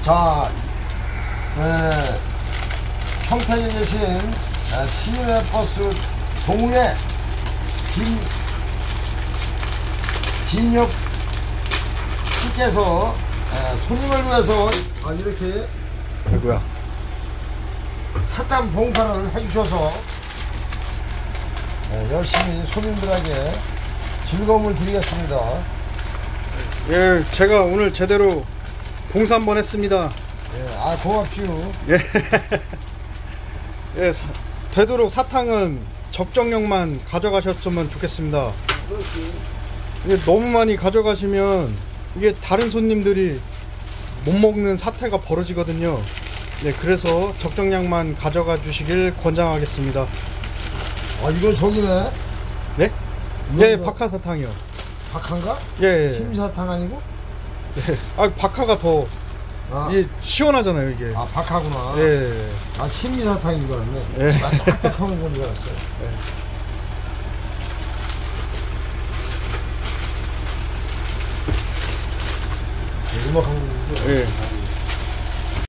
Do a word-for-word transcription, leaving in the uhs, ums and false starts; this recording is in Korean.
자, 에, 평택에 계신 에, 시내버스 동우의 김, 진혁 씨께서 에, 손님을 위해서 아, 이렇게 아이고야. 사탕 봉사를 해주셔서 에, 열심히 손님들에게 즐거움을 드리겠습니다. 예, 제가 오늘 제대로 봉사 한번 했습니다. 예, 아, 고맙지요. 예. 예, 사, 되도록 사탕은 적정량만 가져가셨으면 좋겠습니다. 이게 너무 많이 가져가시면 이게 다른 손님들이 못 먹는 사태가 벌어지거든요. 네, 그래서 적정량만 가져가 주시길 권장하겠습니다. 아, 이건 저기네. 네? 네, 박하사탕이요. 박한가? 예, 예. 심사탕 아니고? 네. 아, 박하가 더 아, 이게 시원하잖아요, 이게. 아 박하구나. 예. 아, 심리사탕인 줄 알았네. 예. 나 딱딱한 건 줄 알았어요. 예. 음악한 건지. 예.